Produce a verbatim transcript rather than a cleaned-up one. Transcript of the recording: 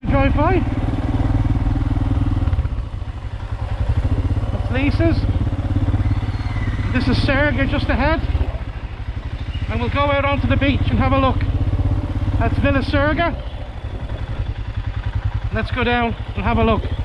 Drive by. That's Lisa's. This is Serga just ahead. And we'll go out onto the beach and have a look. That's Villa Serga. Let's go down and have a look.